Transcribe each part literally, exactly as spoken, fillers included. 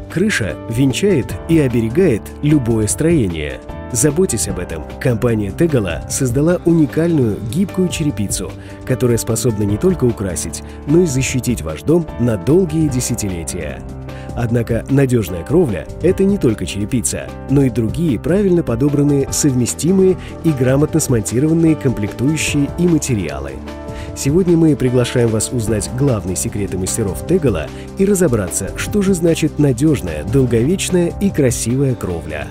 Крыша венчает и оберегает любое строение. Заботясь об этом, компания Tegala создала уникальную гибкую черепицу, которая способна не только украсить, но и защитить ваш дом на долгие десятилетия. Однако надежная кровля – это не только черепица, но и другие правильно подобранные, совместимые и грамотно смонтированные комплектующие и материалы. Сегодня мы приглашаем вас узнать главные секреты мастеров Tegala и разобраться, что же значит надежная, долговечная и красивая кровля.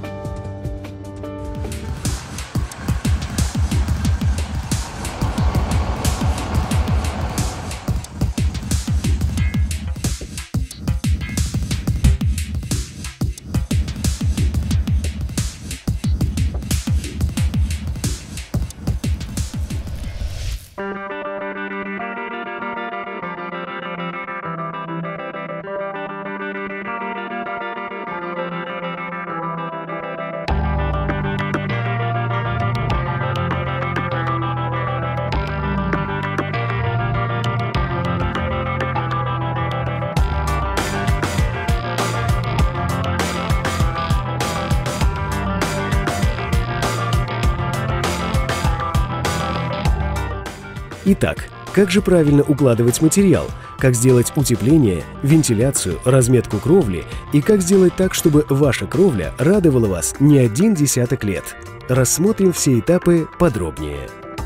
Итак, как же правильно укладывать материал, как сделать утепление, вентиляцию, разметку кровли и как сделать так, чтобы ваша кровля радовала вас не один десяток лет. Рассмотрим все этапы подробнее.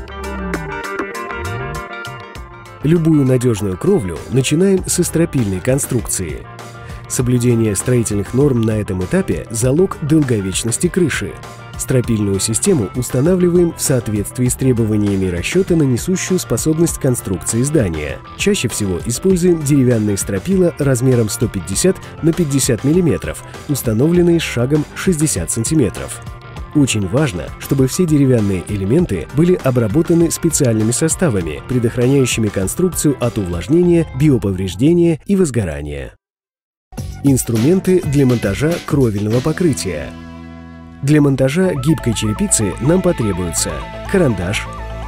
Любую надежную кровлю начинаем со стропильной конструкции. Соблюдение строительных норм на этом этапе – залог долговечности крыши. Стропильную систему устанавливаем в соответствии с требованиями расчета на несущую способность конструкции здания. Чаще всего используем деревянные стропила размером сто пятьдесят на пятьдесят миллиметров, установленные с шагом шестьдесят сантиметров. Очень важно, чтобы все деревянные элементы были обработаны специальными составами, предохраняющими конструкцию от увлажнения, биоповреждения и возгорания. Инструменты для монтажа кровельного покрытия. Для монтажа гибкой черепицы нам потребуется карандаш,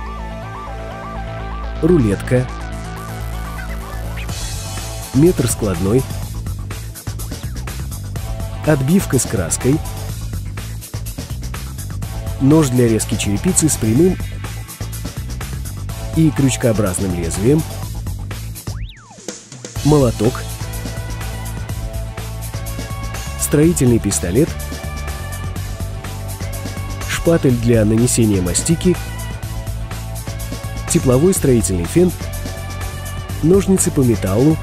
рулетка, метр складной, отбивка с краской, нож для резки черепицы с прямым и крючкообразным лезвием, молоток, строительный пистолет, шпатель для нанесения мастики, тепловой строительный фен, ножницы по металлу,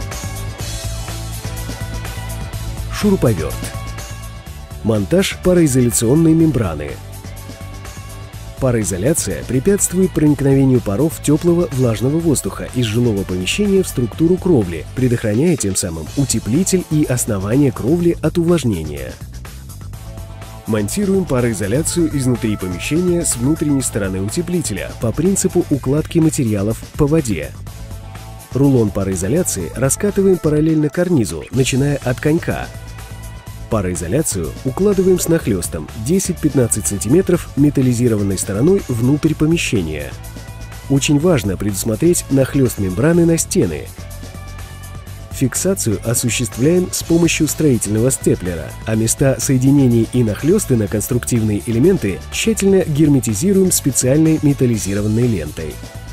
шуруповерт. Монтаж пароизоляционной мембраны. Пароизоляция препятствует проникновению паров теплого влажного воздуха из жилого помещения в структуру кровли, предохраняя тем самым утеплитель и основание кровли от увлажнения. Монтируем пароизоляцию изнутри помещения с внутренней стороны утеплителя по принципу укладки материалов по воде. Рулон пароизоляции раскатываем параллельно карнизу, начиная от конька. Пароизоляцию укладываем с нахлестом десять-пятнадцать сантиметров металлизированной стороной внутрь помещения. Очень важно предусмотреть нахлест мембраны на стены. Фиксацию осуществляем с помощью строительного степлера, а места соединений и нахлесты на конструктивные элементы тщательно герметизируем специальной металлизированной лентой.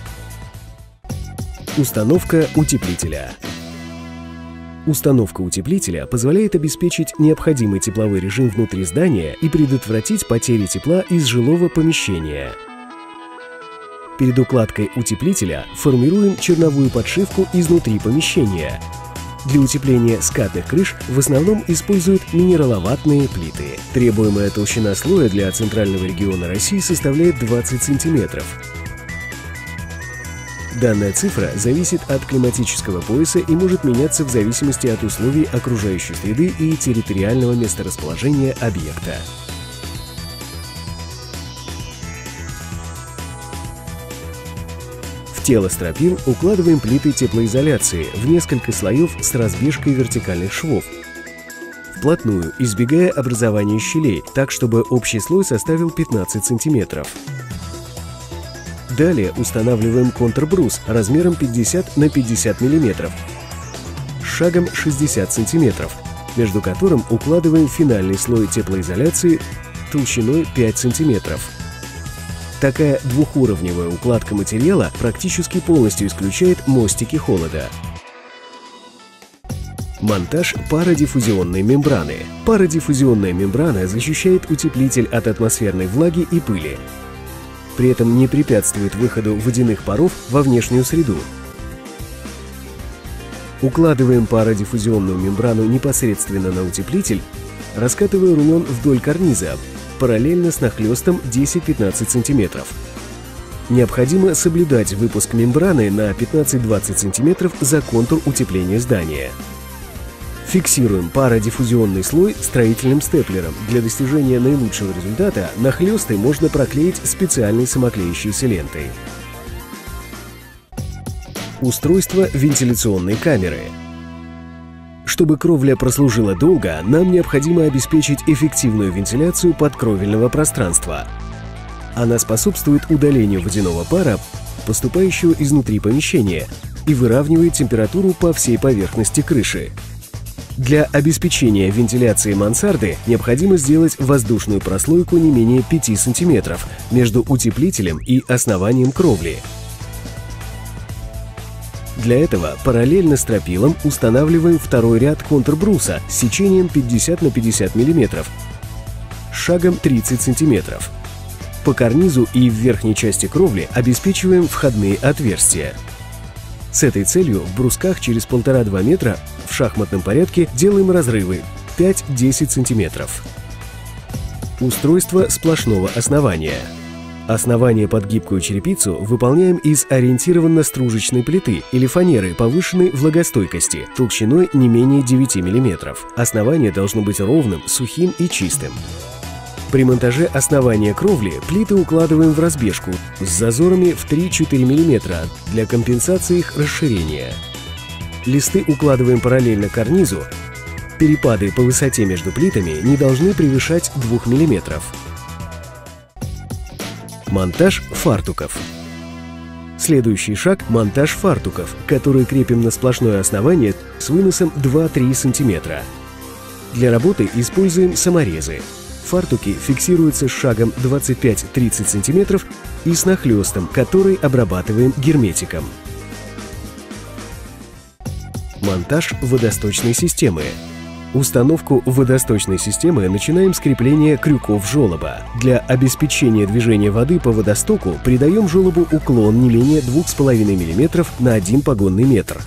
Установка утеплителя. Установка утеплителя позволяет обеспечить необходимый тепловой режим внутри здания и предотвратить потери тепла из жилого помещения. Перед укладкой утеплителя формируем черновую подшивку изнутри помещения. Для утепления скатных крыш в основном используют минераловатные плиты. Требуемая толщина слоя для центрального региона России составляет двадцать сантиметров. Данная цифра зависит от климатического пояса и может меняться в зависимости от условий окружающей среды и территориального месторасположения объекта. В тело стропил укладываем плиты теплоизоляции в несколько слоев с разбежкой вертикальных швов, вплотную, избегая образования щелей, так чтобы общий слой составил пятнадцать сантиметров. Далее устанавливаем контрбрус размером пятьдесят на пятьдесят миллиметров, шагом шестьдесят сантиметров. между которым укладываем финальный слой теплоизоляции толщиной пять сантиметров. Такая двухуровневая укладка материала практически полностью исключает мостики холода. Монтаж пародиффузионной мембраны. Пародиффузионная мембрана защищает утеплитель от атмосферной влаги и пыли. При этом не препятствует выходу водяных паров во внешнюю среду. Укладываем пародиффузионную мембрану непосредственно на утеплитель, раскатывая рулон вдоль карниза, параллельно с нахлестом десять-пятнадцать сантиметров. Необходимо соблюдать выпуск мембраны на пятнадцать-двадцать сантиметров за контур утепления здания. Фиксируем пародиффузионный слой строительным степлером. Для достижения наилучшего результата нахлесты можно проклеить специальной самоклеящейся лентой. Устройство вентиляционной камеры. Чтобы кровля прослужила долго, нам необходимо обеспечить эффективную вентиляцию подкровельного пространства. Она способствует удалению водяного пара, поступающего изнутри помещения, и выравнивает температуру по всей поверхности крыши. Для обеспечения вентиляции мансарды необходимо сделать воздушную прослойку не менее пяти сантиметров между утеплителем и основанием кровли. Для этого параллельно стропилам устанавливаем второй ряд контрбруса с сечением пятьдесят на пятьдесят миллиметров, шагом тридцать сантиметров. По карнизу и в верхней части кровли обеспечиваем входные отверстия. С этой целью в брусках через полтора-два метра в шахматном порядке делаем разрывы пять-десять сантиметров. Устройство сплошного основания. Основание под гибкую черепицу выполняем из ориентированно-стружечной плиты или фанеры повышенной влагостойкости толщиной не менее девяти миллиметров. Основание должно быть ровным, сухим и чистым. При монтаже основания кровли плиты укладываем в разбежку с зазорами в три-четыре миллиметра для компенсации их расширения. Листы укладываем параллельно карнизу. Перепады по высоте между плитами не должны превышать двух миллиметров. Монтаж фартуков. Следующий шаг – монтаж фартуков, которые крепим на сплошное основание с выносом два-три сантиметра. Для работы используем саморезы. Фартуки фиксируются с шагом двадцать пять-тридцать сантиметров и с нахлестом, который обрабатываем герметиком. Монтаж водосточной системы. Установку водосточной системы начинаем с крепления крюков желоба. Для обеспечения движения воды по водостоку придаем желобу уклон не менее двух с половиной миллиметров на один погонный метр.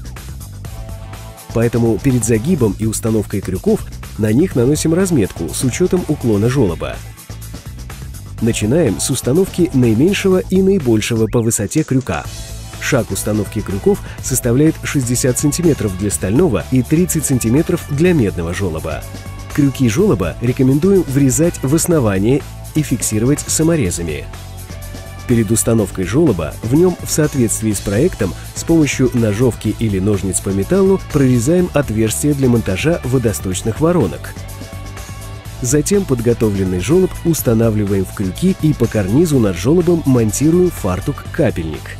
Поэтому перед загибом и установкой крюков на них наносим разметку с учетом уклона желоба. Начинаем с установки наименьшего и наибольшего по высоте крюка. Шаг установки крюков составляет шестьдесят сантиметров для стального и тридцать сантиметров для медного желоба. Крюки желоба рекомендуем врезать в основание и фиксировать саморезами. Перед установкой желоба в нем в соответствии с проектом с помощью ножовки или ножниц по металлу прорезаем отверстия для монтажа водосточных воронок. Затем подготовленный желоб устанавливаем в крюки и по карнизу над желобом монтируем фартук-капельник.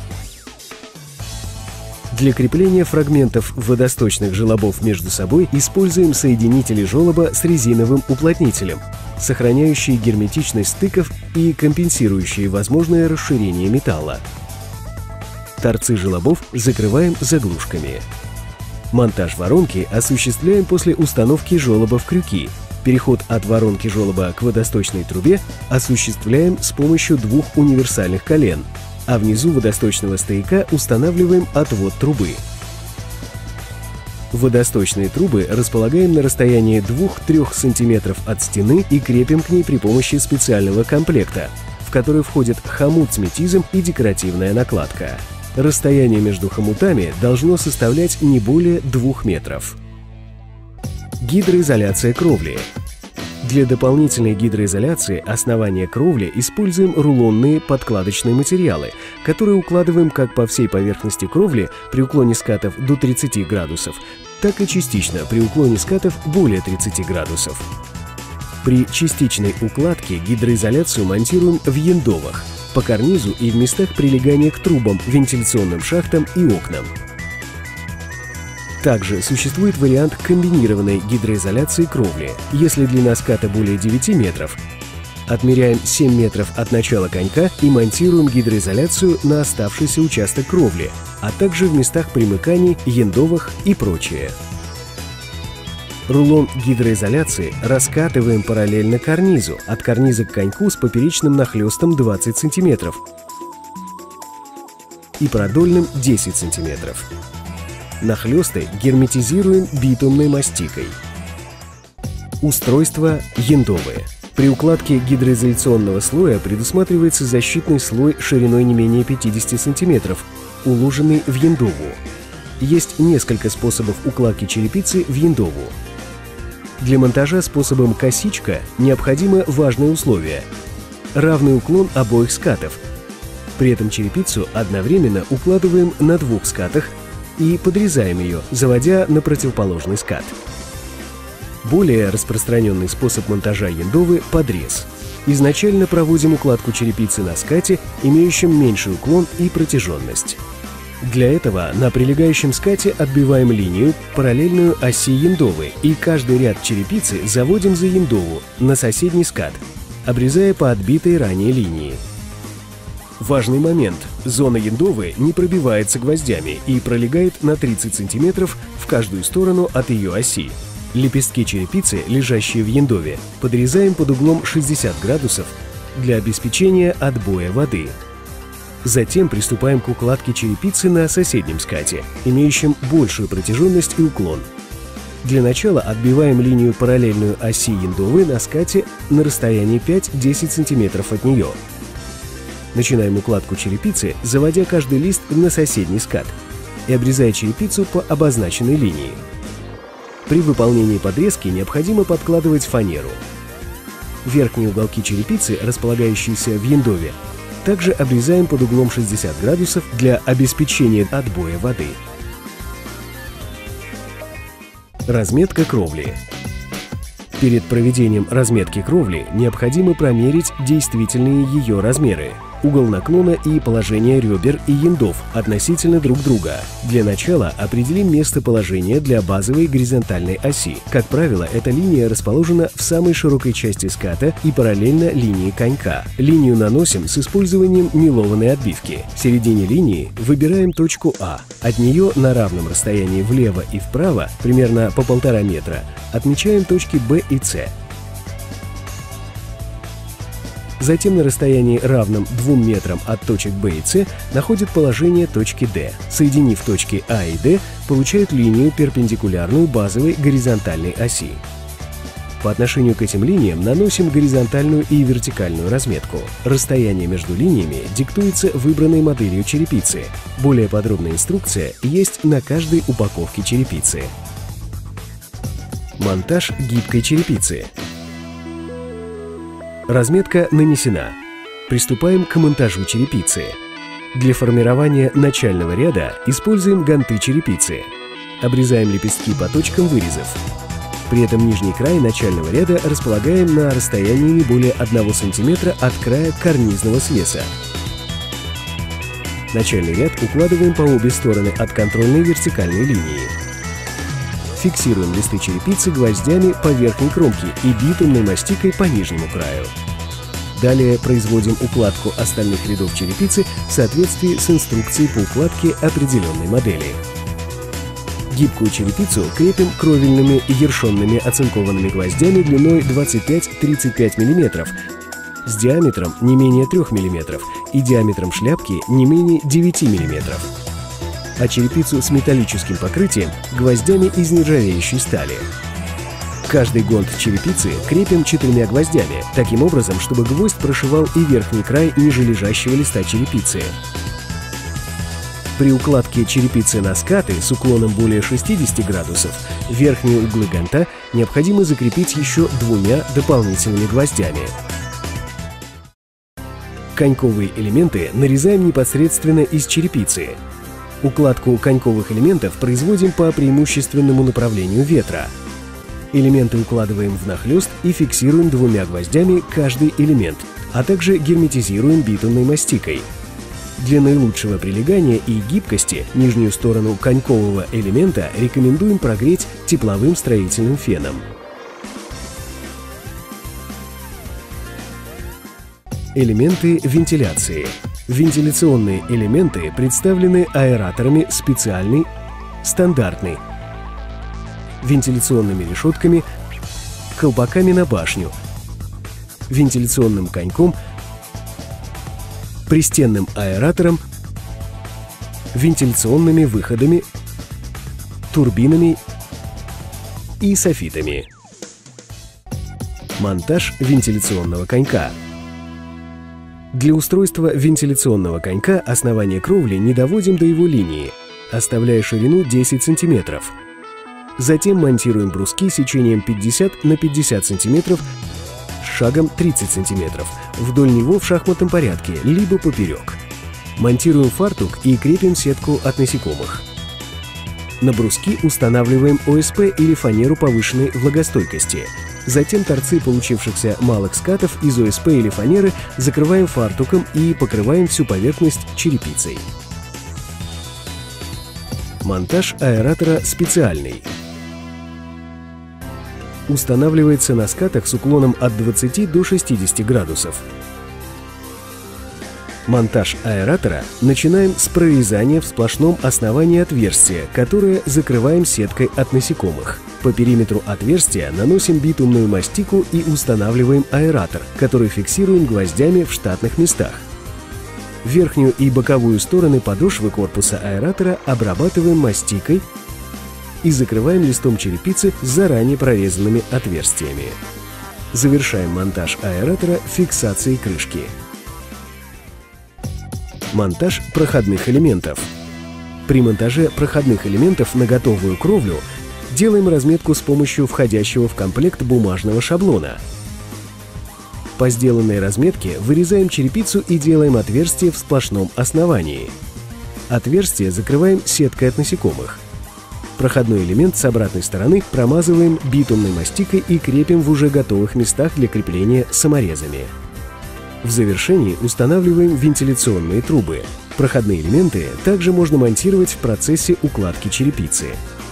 Для крепления фрагментов водосточных желобов между собой используем соединители желоба с резиновым уплотнителем, сохраняющие герметичность стыков и компенсирующие возможное расширение металла. Торцы желобов закрываем заглушками. Монтаж воронки осуществляем после установки желоба в крюки. Переход от воронки желоба к водосточной трубе осуществляем с помощью двух универсальных колен, а внизу водосточного стояка устанавливаем отвод трубы. Водосточные трубы располагаем на расстоянии двух-трёх сантиметров от стены и крепим к ней при помощи специального комплекта, в который входит хомут с метизом и декоративная накладка. Расстояние между хомутами должно составлять не более двух метров. Гидроизоляция кровли. Для дополнительной гидроизоляции основания кровли используем рулонные подкладочные материалы, которые укладываем как по всей поверхности кровли при уклоне скатов до тридцати градусов, так и частично при уклоне скатов более тридцати градусов. При частичной укладке гидроизоляцию монтируем в яндовах, по карнизу и в местах прилегания к трубам, вентиляционным шахтам и окнам. Также существует вариант комбинированной гидроизоляции кровли. Если длина ската более девяти метров, отмеряем семь метров от начала конька и монтируем гидроизоляцию на оставшийся участок кровли, а также в местах примыканий, яндовых и прочее. Рулон гидроизоляции раскатываем параллельно карнизу, от карниза к коньку с поперечным нахлестом двадцать сантиметров и продольным десять сантиметров. Нахлесты герметизируем битумной мастикой. Устройство яндовые. При укладке гидроизоляционного слоя предусматривается защитный слой шириной не менее пятидесяти сантиметров, уложенный в яндову. Есть несколько способов укладки черепицы в яндову. Для монтажа способом косичка необходимо важное условие – равный уклон обоих скатов. При этом черепицу одновременно укладываем на двух скатах и подрезаем ее, заводя на противоположный скат. Более распространенный способ монтажа яндовы – подрез. Изначально проводим укладку черепицы на скате, имеющем меньший уклон и протяженность. Для этого на прилегающем скате отбиваем линию, параллельную оси яндовы, и каждый ряд черепицы заводим за яндову на соседний скат, обрезая по отбитой ранее линии. Важный момент – зона яндовы не пробивается гвоздями и пролегает на тридцать сантиметров в каждую сторону от ее оси. Лепестки черепицы, лежащие в яндове, подрезаем под углом шестьдесят градусов для обеспечения отбоя воды. Затем приступаем к укладке черепицы на соседнем скате, имеющем большую протяженность и уклон. Для начала отбиваем линию, параллельную оси яндовы, на скате на расстоянии пять-десять сантиметров от нее. Начинаем укладку черепицы, заводя каждый лист на соседний скат и обрезая черепицу по обозначенной линии. При выполнении подрезки необходимо подкладывать фанеру. Верхние уголки черепицы, располагающиеся в яндове, также обрезаем под углом шестьдесят градусов для обеспечения отбоя воды. Разметка кровли. Перед проведением разметки кровли необходимо промерить действительные ее размеры, угол наклона и положение ребер и яндов относительно друг друга. Для начала определим местоположение для базовой горизонтальной оси. Как правило, эта линия расположена в самой широкой части ската и параллельно линии конька. Линию наносим с использованием мелованной отбивки. В середине линии выбираем точку А. От нее на равном расстоянии влево и вправо, примерно по полтора метра, отмечаем точки Б и С. Затем на расстоянии, равном двум метрам от точек Б и С, находят положение точки Д. Соединив точки А и Д, получают линию, перпендикулярную базовой горизонтальной оси. По отношению к этим линиям наносим горизонтальную и вертикальную разметку. Расстояние между линиями диктуется выбранной моделью черепицы. Более подробная инструкция есть на каждой упаковке черепицы. Монтаж гибкой черепицы. Разметка нанесена. Приступаем к монтажу черепицы. Для формирования начального ряда используем ганты черепицы. Обрезаем лепестки по точкам вырезов. При этом нижний край начального ряда располагаем на расстоянии не более одного сантиметра от края карнизного свеса. Начальный ряд укладываем по обе стороны от контрольной вертикальной линии. Фиксируем листы черепицы гвоздями по верхней кромке и битумной мастикой по нижнему краю. Далее производим укладку остальных рядов черепицы в соответствии с инструкцией по укладке определенной модели. Гибкую черепицу крепим кровельными и ершонными оцинкованными гвоздями длиной двадцать пять — тридцать пять миллиметров, с диаметром не менее трёх миллиметров и диаметром шляпки не менее девяти миллиметров. А черепицу с металлическим покрытием гвоздями из нержавеющей стали. Каждый гонт черепицы крепим четырьмя гвоздями, таким образом, чтобы гвоздь прошивал и верхний край ниже лежащего листа черепицы. При укладке черепицы на скаты с уклоном более шестидесяти градусов верхние углы ганта необходимо закрепить еще двумя дополнительными гвоздями. Коньковые элементы нарезаем непосредственно из черепицы. Укладку коньковых элементов производим по преимущественному направлению ветра. Элементы укладываем внахлёст и фиксируем двумя гвоздями каждый элемент, а также герметизируем битумной мастикой. Для наилучшего прилегания и гибкости нижнюю сторону конькового элемента рекомендуем прогреть тепловым строительным феном. Элементы вентиляции. Вентиляционные элементы представлены аэраторами специальный, стандартный, вентиляционными решетками, колпаками на башню, вентиляционным коньком, пристенным аэратором, вентиляционными выходами, турбинами и софитами. Монтаж вентиляционного конька. Для устройства вентиляционного конька основание кровли не доводим до его линии, оставляя ширину десять сантиметров. Затем монтируем бруски сечением пятьдесят на пятьдесят сантиметров с шагом тридцать сантиметров вдоль него в шахматном порядке, либо поперек. Монтируем фартук и крепим сетку от насекомых. На бруски устанавливаем о эс пэ или фанеру повышенной влагостойкости. Затем торцы получившихся малых скатов из о эс пэ или фанеры закрываем фартуком и покрываем всю поверхность черепицей. Монтаж аэратора специальный. Устанавливается на скатах с уклоном от двадцати до шестидесяти градусов. Монтаж аэратора начинаем с прорезания в сплошном основании отверстия, которое закрываем сеткой от насекомых. По периметру отверстия наносим битумную мастику и устанавливаем аэратор, который фиксируем гвоздями в штатных местах. Верхнюю и боковую стороны подошвы корпуса аэратора обрабатываем мастикой и закрываем листом черепицы с заранее прорезанными отверстиями. Завершаем монтаж аэратора фиксацией крышки. Монтаж проходных элементов. При монтаже проходных элементов на готовую кровлю делаем разметку с помощью входящего в комплект бумажного шаблона. По сделанной разметке вырезаем черепицу и делаем отверстие в сплошном основании. Отверстие закрываем сеткой от насекомых. Проходной элемент с обратной стороны промазываем битумной мастикой и крепим в уже готовых местах для крепления саморезами. В завершении устанавливаем вентиляционные трубы. Проходные элементы также можно монтировать в процессе укладки черепицы.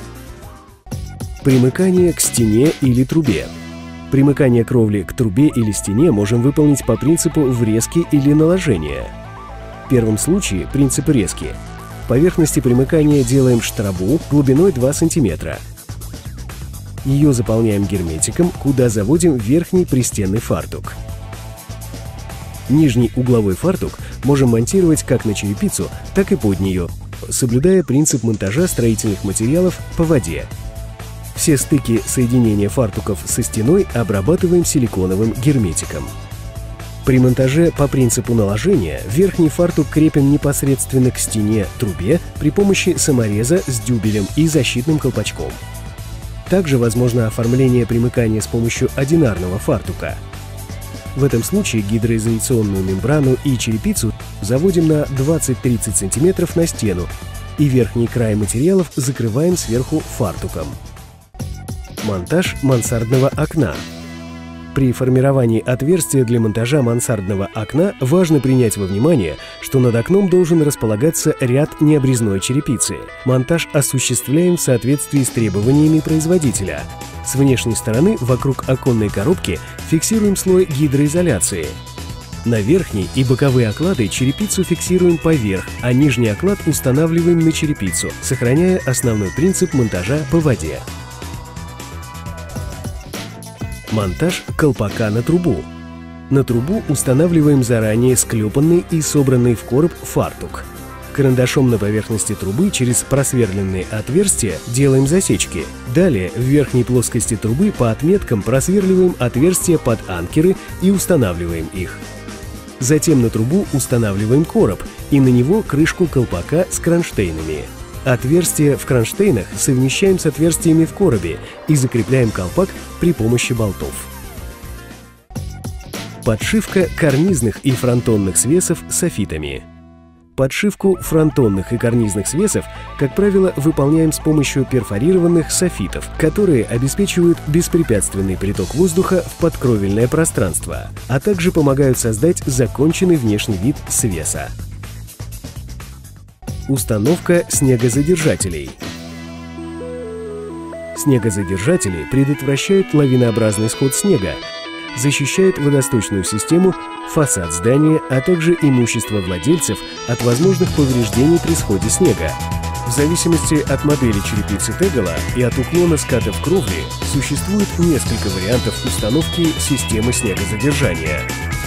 Примыкание к стене или трубе. Примыкание кровли к трубе или стене можем выполнить по принципу врезки или наложения. В первом случае принцип резки. В поверхности примыкания делаем штрабу глубиной два сантиметра. Ее заполняем герметиком, куда заводим верхний пристенный фартук. Нижний угловой фартук можем монтировать как на черепицу, так и под нее, соблюдая принцип монтажа строительных материалов по воде. Все стыки соединения фартуков со стеной обрабатываем силиконовым герметиком. При монтаже по принципу наложения верхний фартук крепим непосредственно к стене трубе при помощи самореза с дюбелем и защитным колпачком. Также возможно оформление примыкания с помощью одинарного фартука. В этом случае гидроизоляционную мембрану и черепицу заводим на двадцать-тридцать сантиметров на стену и верхний край материалов закрываем сверху фартуком. Монтаж мансардного окна. При формировании отверстия для монтажа мансардного окна важно принять во внимание, что над окном должен располагаться ряд необрезной черепицы. Монтаж осуществляем в соответствии с требованиями производителя. С внешней стороны вокруг оконной коробки фиксируем слой гидроизоляции. На верхней и боковые оклады черепицу фиксируем поверх, а нижний оклад устанавливаем на черепицу, сохраняя основной принцип монтажа по воде. Монтаж колпака на трубу. На трубу устанавливаем заранее склепанный и собранный в короб фартук. Карандашом на поверхности трубы через просверленные отверстия делаем засечки. Далее в верхней плоскости трубы по отметкам просверливаем отверстия под анкеры и устанавливаем их. Затем на трубу устанавливаем короб и на него крышку колпака с кронштейнами. Отверстия в кронштейнах совмещаем с отверстиями в коробе и закрепляем колпак при помощи болтов. Подшивка карнизных и фронтонных свесов софитами. Подшивку фронтонных и карнизных свесов, как правило, выполняем с помощью перфорированных софитов, которые обеспечивают беспрепятственный приток воздуха в подкровельное пространство, а также помогают создать законченный внешний вид свеса. Установка снегозадержателей. Снегозадержатели предотвращают лавинообразный сход снега, защищают водосточную систему, фасад здания, а также имущество владельцев от возможных повреждений при сходе снега. В зависимости от модели черепицы Tegala и от уклона скатов кровли существует несколько вариантов установки системы снегозадержания.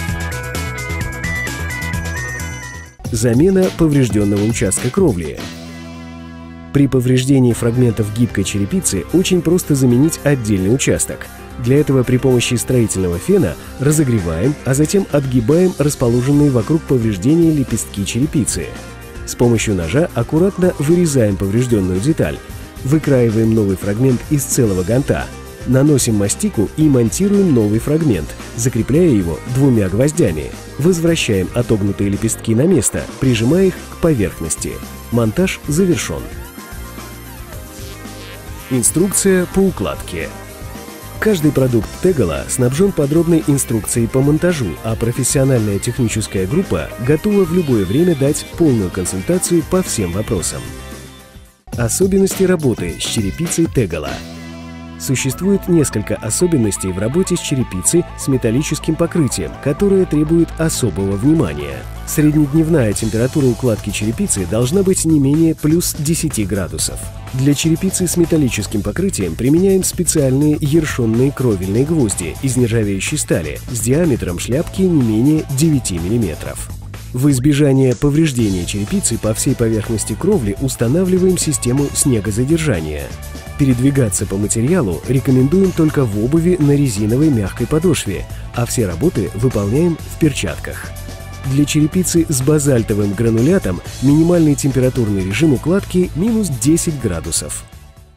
Замена поврежденного участка кровли. При повреждении фрагментов гибкой черепицы очень просто заменить отдельный участок. Для этого при помощи строительного фена разогреваем, а затем отгибаем расположенные вокруг повреждения лепестки черепицы. С помощью ножа аккуратно вырезаем поврежденную деталь, выкраиваем новый фрагмент из целого ганта, наносим мастику и монтируем новый фрагмент, закрепляя его двумя гвоздями. Возвращаем отогнутые лепестки на место, прижимая их к поверхности. Монтаж завершен. Инструкция по укладке. Каждый продукт Tegala снабжен подробной инструкцией по монтажу, а профессиональная техническая группа готова в любое время дать полную консультацию по всем вопросам. Особенности работы с черепицей Tegala. Существует несколько особенностей в работе с черепицей с металлическим покрытием, которые требуют особого внимания. Среднедневная температура укладки черепицы должна быть не менее плюс десяти градусов. Для черепицы с металлическим покрытием применяем специальные ершонные кровельные гвозди из нержавеющей стали с диаметром шляпки не менее девяти миллиметров. В избежание повреждения черепицы по всей поверхности кровли устанавливаем систему снегозадержания. Передвигаться по материалу рекомендуем только в обуви на резиновой мягкой подошве, а все работы выполняем в перчатках. Для черепицы с базальтовым гранулятом минимальный температурный режим укладки минус десять градусов.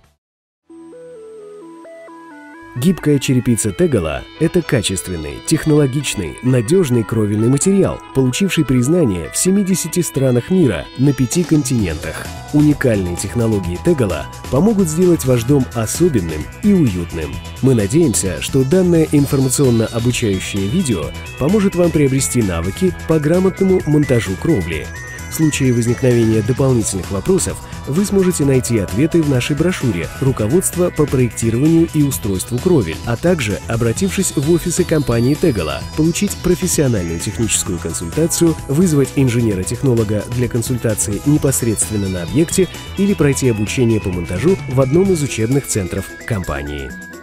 Гибкая черепица Tegala – это качественный, технологичный, надежный кровельный материал, получивший признание в семидесяти странах мира на пяти континентах. Уникальные технологии Tegala помогут сделать ваш дом особенным и уютным. Мы надеемся, что данное информационно-обучающее видео поможет вам приобрести навыки по грамотному монтажу кровли. В случае возникновения дополнительных вопросов вы сможете найти ответы в нашей брошюре «Руководство по проектированию и устройству кровель», а также, обратившись в офисы компании Tegala, получить профессиональную техническую консультацию, вызвать инженера-технолога для консультации непосредственно на объекте или пройти обучение по монтажу в одном из учебных центров компании.